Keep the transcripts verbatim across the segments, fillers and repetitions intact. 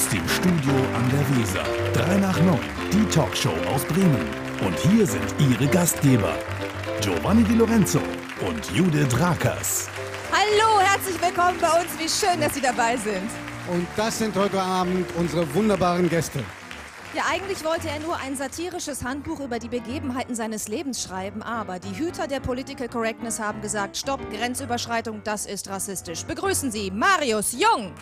Aus dem Studio an der Weser. Drei nach neun, die Talkshow aus Bremen. Und hier sind Ihre Gastgeber, Giovanni Di Lorenzo und Judith Rakers. Hallo, herzlich willkommen bei uns. Wie schön, dass Sie dabei sind. Und das sind heute Abend unsere wunderbaren Gäste. Ja, eigentlich wollte er nur ein satirisches Handbuch über die Begebenheiten seines Lebens schreiben, aber die Hüter der Political Correctness haben gesagt, Stopp, Grenzüberschreitung, das ist rassistisch. Begrüßen Sie Marius Jung.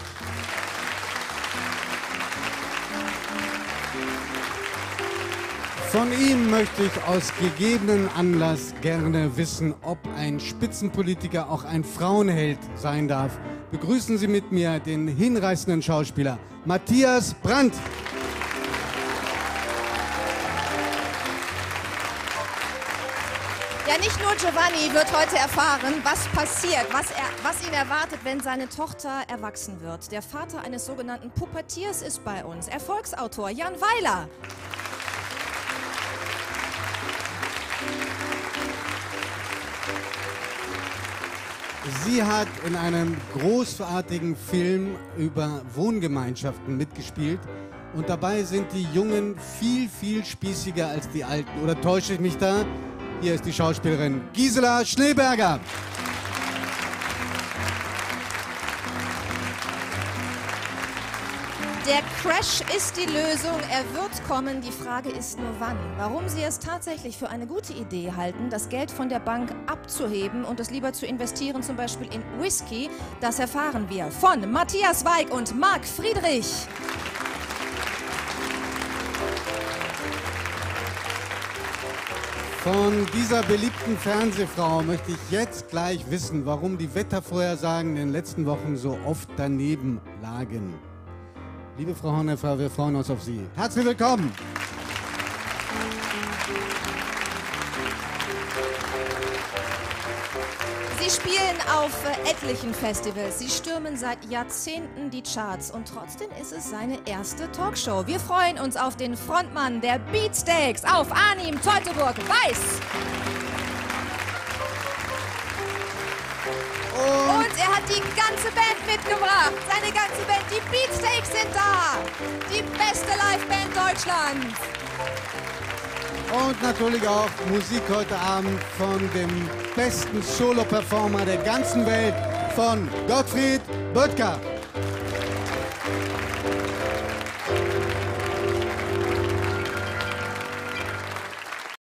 Von ihm möchte ich aus gegebenen Anlass gerne wissen, ob ein Spitzenpolitiker auch ein Frauenheld sein darf. Begrüßen Sie mit mir den hinreißenden Schauspieler Matthias Brandt. Ja, nicht nur Giovanni wird heute erfahren, was passiert, was, er, was ihn erwartet, wenn seine Tochter erwachsen wird. Der Vater eines sogenannten Puppetiers ist bei uns, Erfolgsautor Jan Weiler. Sie hat in einem großartigen Film über Wohngemeinschaften mitgespielt. Und dabei sind die Jungen viel, viel spießiger als die Alten. Oder täusche ich mich da? Hier ist die Schauspielerin Gisela Schneeberger. Der Crash ist die Lösung, er wird kommen, die Frage ist nur wann. Warum Sie es tatsächlich für eine gute Idee halten, das Geld von der Bank abzuheben und es lieber zu investieren, zum Beispiel in Whisky, das erfahren wir von Matthias Weig und Marc Friedrich. Von dieser beliebten Fernsehfrau möchte ich jetzt gleich wissen, warum die Wettervorhersagen in den letzten Wochen so oft daneben lagen. Liebe Frau Honnefer, wir freuen uns auf Sie. Herzlich willkommen! Sie spielen auf äh, etlichen Festivals. Sie stürmen seit Jahrzehnten die Charts und trotzdem ist es seine erste Talkshow. Wir freuen uns auf den Frontmann der Beatsteaks, auf Arnim Teutoburg-Weiß. Und, und er hat die ganze Band mitgebracht. Seine ganze Band, die Beatsteaks sind da. Die beste Liveband Deutschlands. Und natürlich auch Musik heute Abend von dem besten Solo-Performer der ganzen Welt, von Gottfried Böttger.